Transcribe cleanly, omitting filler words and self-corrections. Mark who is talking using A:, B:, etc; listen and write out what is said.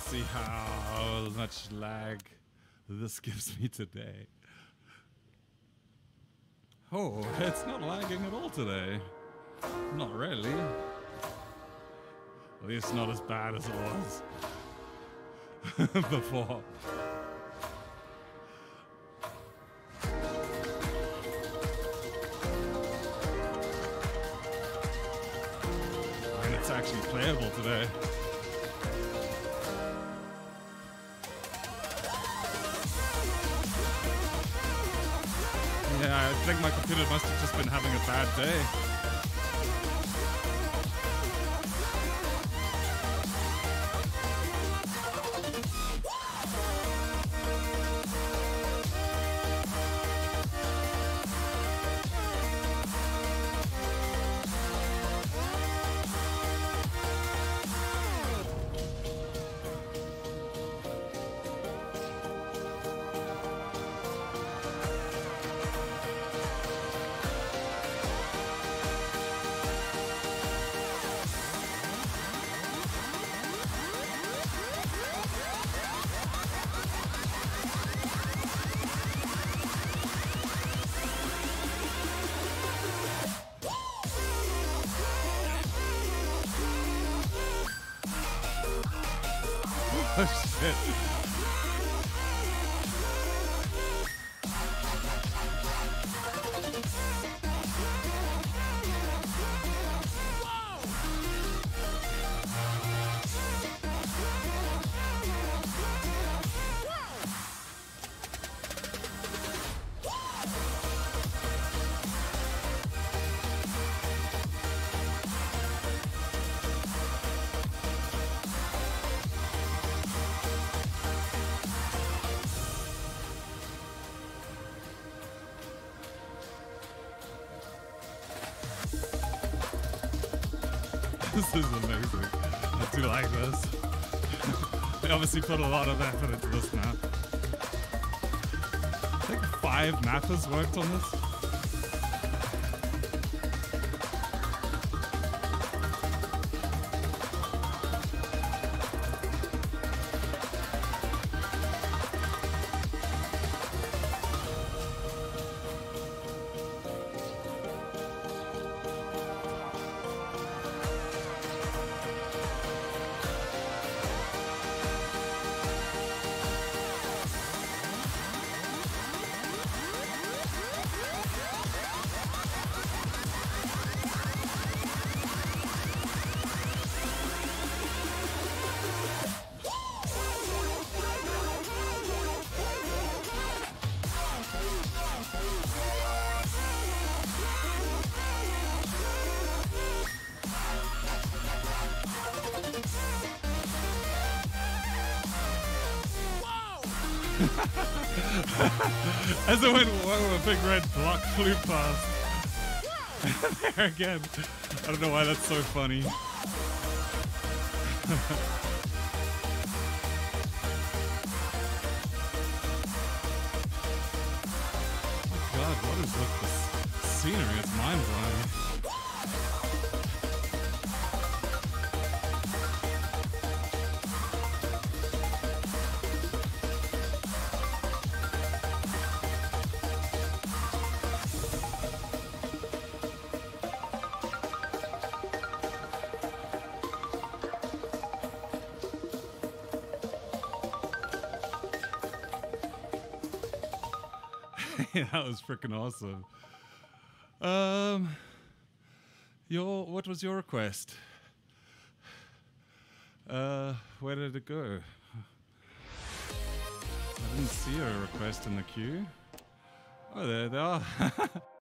A: See how much lag this gives me today. Oh, it's not lagging at all today. Not really. At least not as bad as it was before. And it's actually playable today. Yeah, I think my computer must have just been having a bad day. Oh shit. This is amazing. I do like this. They obviously put a lot of effort into this map. I think 5 mappers worked on this. As it went, whoa, a big red block flew past. There again. I don't know why that's so funny. Oh my god, what is with this scenery? It's mind-blowing. Yeah, that was freaking awesome. What was your request? Where did it go? I didn't see a request in the queue. Oh, there they are.